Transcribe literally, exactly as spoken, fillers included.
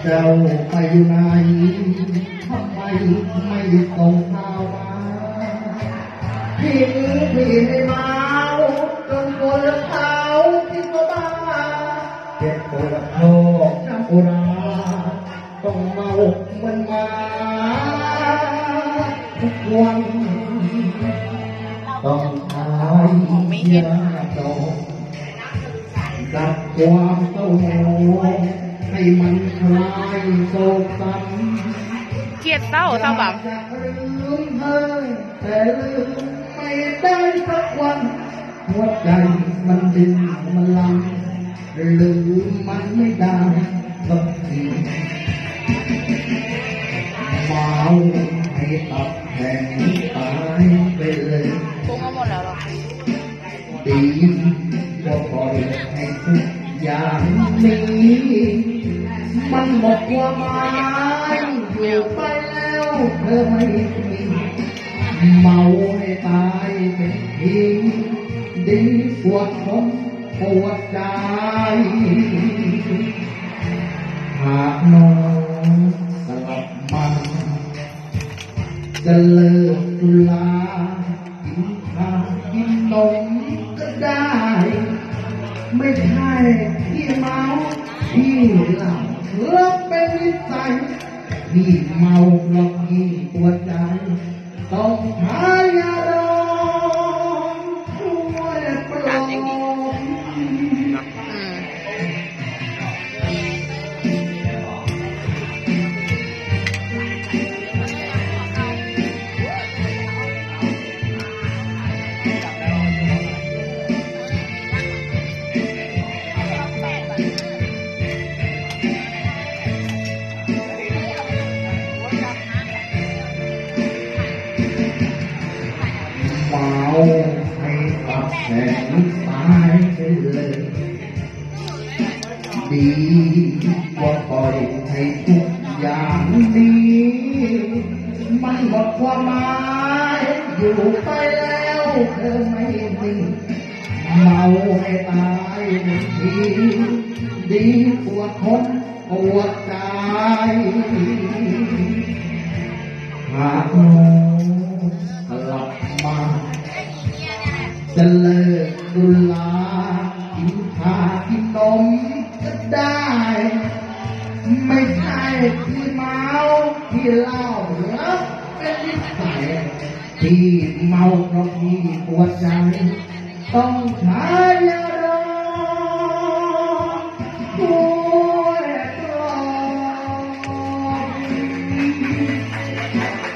เจ้าไปอยู่ไหนทำไมไม่ส่งข่าวมาพี่พี่ไม่มาจนปวดเท้าพี่ก็บ้าเจ็บปวดโรคน้ำอุราต้องเมาเหมือนมาทุกวันต้องหายยาดองดับความเศร้าหมองให้มันคลายโศกสันเกลียดเศร้าเศร้าแบบลืมเธอแต่ลืมไม่ได้สักวันหัวใจมันดิ้นมันลังลืมมันไม่ได้สักทีเมาให้ตับแห้งตายไปเลยปรุงมาหมดแล้วหรอดีก็ปล่อยให้ทุกอย่างนี้มันหมดความหมายอยู่ไปแล้วเธอไม่มีเมาให้ตายเป็นทีดีกว่าคนปวดใจหากน้องกลับมาจะเลิกตุลากินข้าวกินนมก็ได้ไม่ใช่ที่เมาที่เหล้าเลิกเป็นนิสัยที่เมาเพราะที่ปวดใจต้องหายาดองช่วยปลอบเมาให้ตับแข็งตายไปเลยดีกว่าปล่อยให้ทุกอย่างนี้มันหมดความหมายอยู่ไปแล้วเธอไม่มีเมาให้ตายหนึ่งทีดีกว่าคนปวดใจหากน้องกลับมาจะเลิกดุลากินข้าวกินนมก็ได้ไม่ใช่ที่เมาที่เหล้าแล้วเป็นนิสัยที่เมาเพราะที่ปวดใจต้องใช้ยาดองช่วยปลอบ